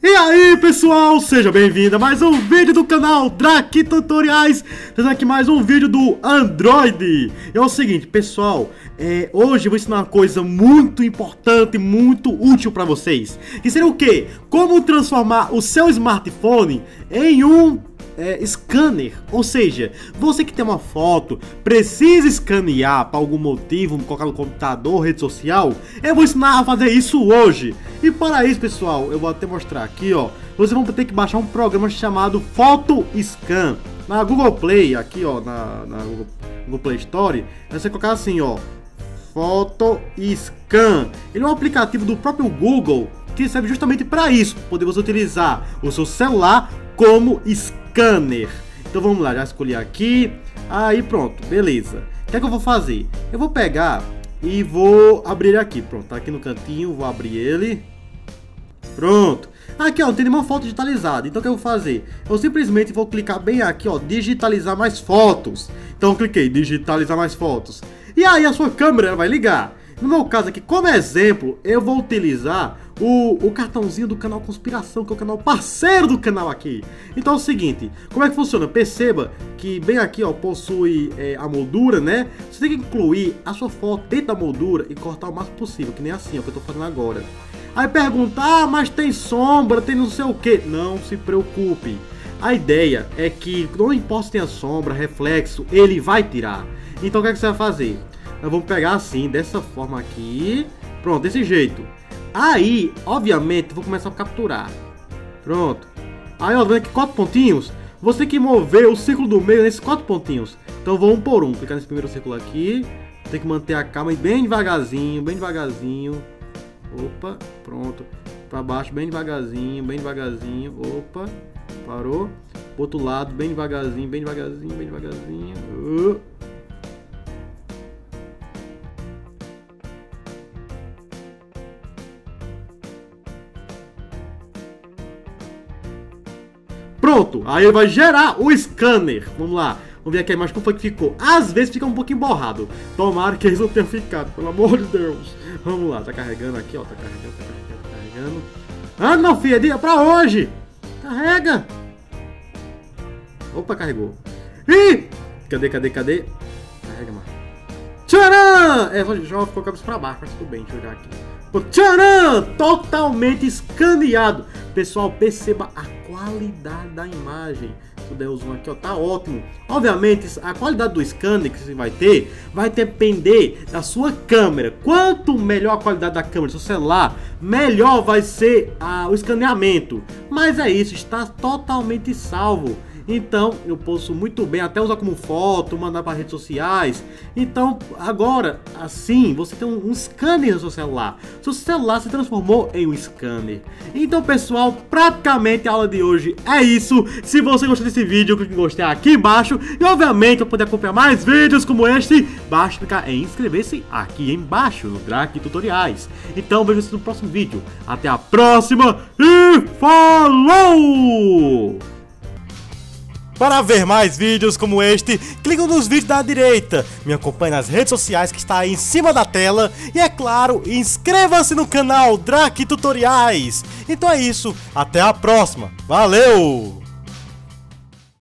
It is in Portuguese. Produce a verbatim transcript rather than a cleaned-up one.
E aí pessoal, seja bem-vindo a mais um vídeo do canal Draki Tutoriais. Trazendo aqui mais um vídeo do Android. É o seguinte pessoal, é, hoje eu vou ensinar uma coisa muito importante, muito útil para vocês. Que seria o quê? Como transformar o seu smartphone em um É, scanner, ou seja, você que tem uma foto, precisa escanear para algum motivo, colocar no computador, rede social, eu vou ensinar a fazer isso hoje. E para isso pessoal, eu vou até mostrar aqui, ó, vocês vão ter que baixar um programa chamado PhotoScan na Google Play, aqui ó, na, na Google, Google Play Store, você colocar assim ó, PhotoScan. Ele é um aplicativo do próprio Google que serve justamente para isso, poder você utilizar o seu celular como scanner. Então vamos lá, já escolhi aqui. Aí pronto, beleza. O que é que eu vou fazer? Eu vou pegar e vou abrir ele aqui. Pronto, tá aqui no cantinho, vou abrir ele. Pronto. Aqui ó, não tem nenhuma foto digitalizada. Então o que eu vou fazer? Eu simplesmente vou clicar bem aqui ó, digitalizar mais fotos. Então eu cliquei, digitalizar mais fotos. E aí a sua câmera vai ligar. No meu caso aqui, como exemplo, eu vou utilizar o, o cartãozinho do canal Conspiração, que é o canal parceiro do canal aqui. Então é o seguinte, como é que funciona? Perceba que bem aqui ó, possui é, a moldura, né? Você tem que incluir a sua foto dentro da moldura e cortar o máximo possível, que nem assim ó, que eu tô fazendo agora. Aí pergunta, ah, mas tem sombra, tem não sei o que. Não se preocupe. A ideia é que não importa se tem a sombra, reflexo, ele vai tirar. Então o que é que você vai fazer? Nós vamos pegar assim, dessa forma aqui. Pronto, desse jeito. Aí, obviamente, vou começar a capturar. Pronto. Aí, ó, vendo aqui quatro pontinhos. Você tem que mover o círculo do meio nesses quatro pontinhos. Então, eu vou um por um. Clicar nesse primeiro círculo aqui. Tem que manter a calma bem devagarzinho, bem devagarzinho. Opa, pronto. Pra baixo, bem devagarzinho, bem devagarzinho. Opa, parou. Pro outro lado, bem devagarzinho, bem devagarzinho, bem devagarzinho. Uh. Pronto, aí ele vai gerar o scanner. Vamos lá, vamos ver aqui a imagem como foi que ficou. Às vezes fica um pouquinho borrado. Tomara que eles não tenham ficado, pelo amor de Deus. Vamos lá, tá carregando aqui, ó, tá carregando, tá carregando, tá carregando. Ah, não, filho, é dia pra hoje. Carrega. Opa, carregou. Ih, cadê, cadê, cadê? Carrega, mano. Tcharam! É, só joga, ficou a cabeça pra baixo, mas tudo bem, deixa eu olhar aqui. Tcharam! Totalmente escaneado. Pessoal, perceba a qualidade da imagem. Se eu der o zoom aqui, ó, tá ótimo. Obviamente, a qualidade do scanner que você vai ter vai depender da sua câmera. Quanto melhor a qualidade da câmera do seu celular, melhor vai ser ah, o escaneamento. Mas é isso, está totalmente salvo. Então eu posso muito bem até usar como foto, mandar para redes sociais. Então agora assim você tem um, um scanner no seu celular. Seu celular se transformou em um scanner. Então pessoal, praticamente a aula de hoje é isso. Se você gostou desse vídeo, clique em gostei aqui embaixo. E obviamente para poder acompanhar mais vídeos como este, basta clicar em inscrever-se aqui embaixo no Draki Tutoriais. Então vejo vocês no próximo vídeo. Até a próxima e falou! Para ver mais vídeos como este, clique nos vídeos da direita, me acompanhe nas redes sociais que está aí em cima da tela e, é claro, inscreva-se no canal Draki Tutoriais. Então é isso, até a próxima, valeu!